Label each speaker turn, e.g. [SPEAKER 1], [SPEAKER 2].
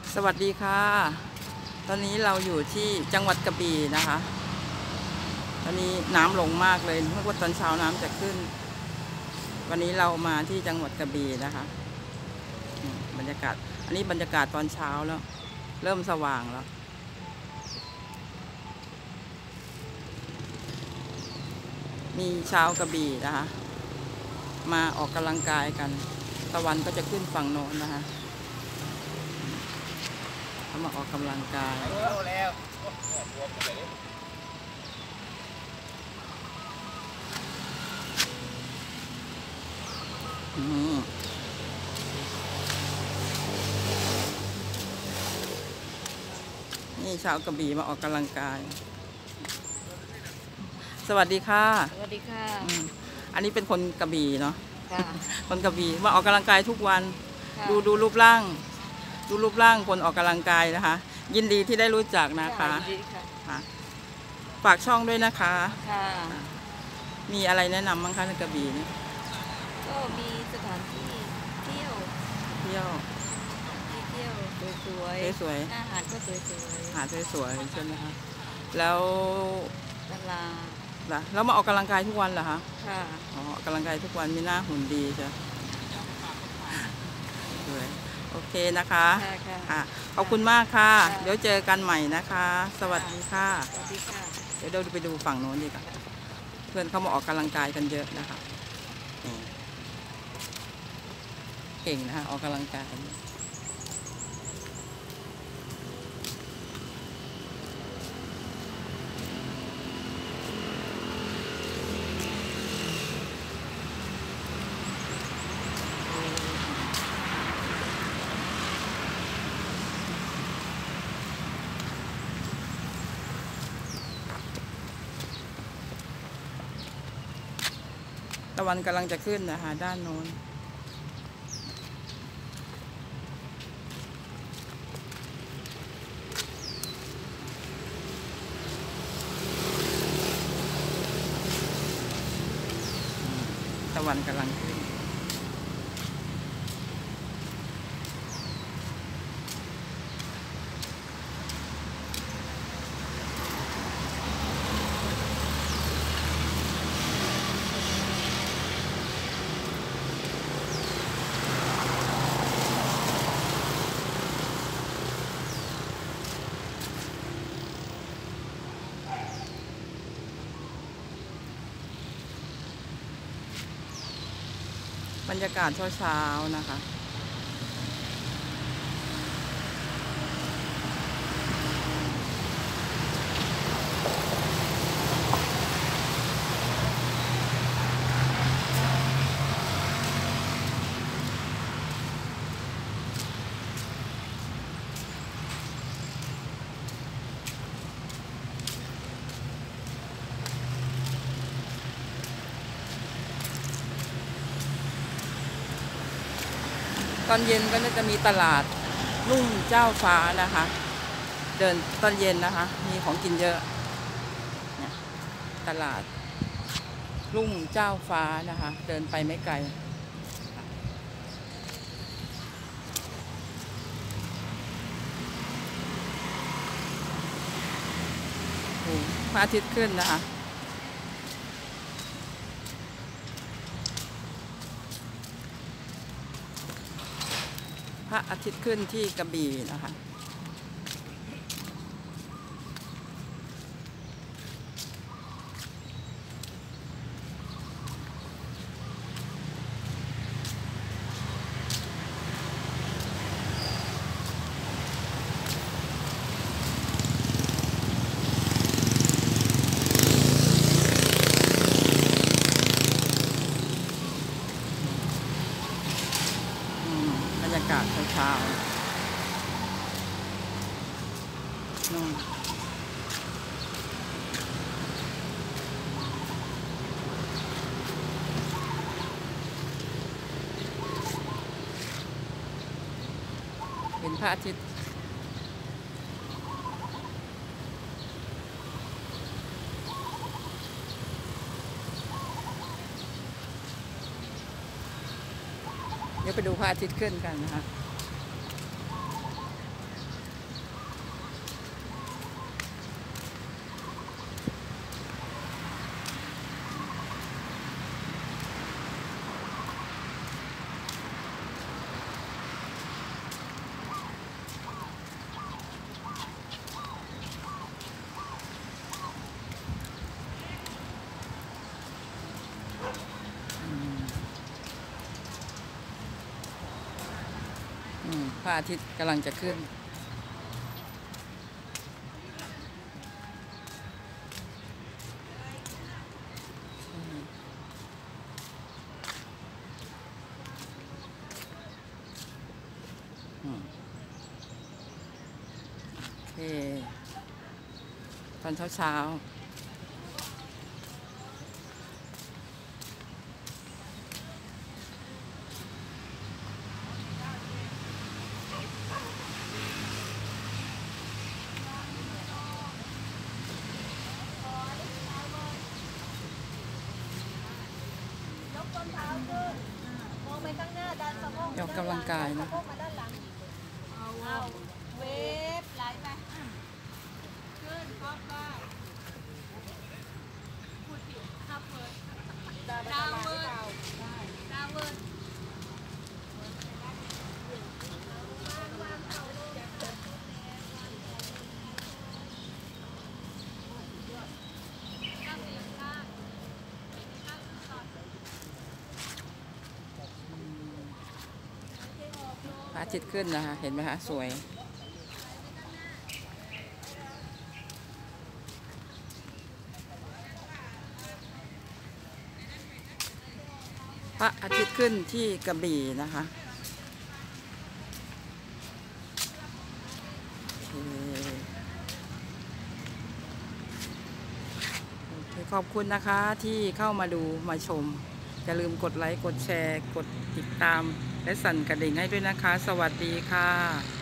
[SPEAKER 1] สวัสดีค่ะตอนนี้เราอยู่ที่จังหวัดกระบี่นะคะตอนนี้น้ำลงมากเลยเมื่อวันตอนเช้าน้ำจะขึ้นวันนี้เรามาที่จังหวัดกระบี่นะคะบรรยากาศอันนี้บรรยากาศตอนเช้าแล้วเริ่มสว่างแล้วมีชาวกระบี่นะคะมาออกกำลังกายกันตะวันก็จะขึ้นฝั่งโน้นนะคะเขามาออกกำลังกายนี่ชาวกระบี่มาออกกำลังกายสวัสดีค่ะ
[SPEAKER 2] สวัสดีค่ะ
[SPEAKER 1] อันนี้เป็นคนกระบี่เนาะ
[SPEAKER 2] ค่ะ
[SPEAKER 1] คนกระบี่มาออกกำลังกายทุกวันดูรูปร่างคนออกกำลังกายนะคะยินดีที่ได้รู้จักนะคะฝากช่องด้วยนะคะ
[SPEAKER 2] ค่ะ
[SPEAKER 1] มีอะไรแนะนำบ้างคะในกระบี่นี่
[SPEAKER 2] ก็มีสถานที่เที่ยวสวยๆอาหารก็สวย
[SPEAKER 1] ๆใช่ไหมคะแล้ว
[SPEAKER 2] ตลาด
[SPEAKER 1] แล้วมาออกกำลังกายทุกวันเหรอคะ
[SPEAKER 2] ค่ะ
[SPEAKER 1] ออกกำลังกายทุกวันมีหน้าหุ่นดีใช่สวยโอเคนะคะค่ะขอบคุณมากค่ะเดี๋ยวเจอกันใหม่นะคะสวัสดีค่ะเดี๋ยวเราไปดูฝั่งโน้นดีกว่าเพื่อนเขามาออกกำลังกายกันเยอะนะคะเก่งนะคะออกกำลังกายตะวันกำลังจะขึ้นนะคะด้านโน้นตะวันกำลังขึ้นบรรยากาศเช้าๆนะคะตอนเย็นก็จะมีตลาดรุ่งเจ้าฟ้านะคะเดินตอนเย็นนะคะมีของกินเยอะตลาดรุ่งเจ้าฟ้านะคะเดินไปไม่ไกลพระอาทิตย์ขึ้นนะคะพระอาทิตย์ขึ้นที่กระบี่นะคะบรรยากาศเช้าๆนู่นเป็นพระอาทิตย์เดี๋ยวไปดูพระอาทิตย์ขึ้นกันนะคะพระอาทิตย์กำลังจะขึ้นโอเคตอนเช้าออกกำลังกายนะ
[SPEAKER 2] เวฟไหลไปขึ้นพร้อมได้พูดผิดข้าวเปิดดาวเวิร์ดดาวเวิร์ด
[SPEAKER 1] พระอาทิตย์ขึ้นนะคะ เห็นไหมคะ สวยพระอาทิตย์ขึ้นที่กระบี่นะคะโอเคขอบคุณนะคะที่เข้ามาดูมาชม อย่าลืมกดไลค์ กดแชร์ กดติดตาม และสั่นกระดิ่งให้ด้วยนะคะ สวัสดีค่ะ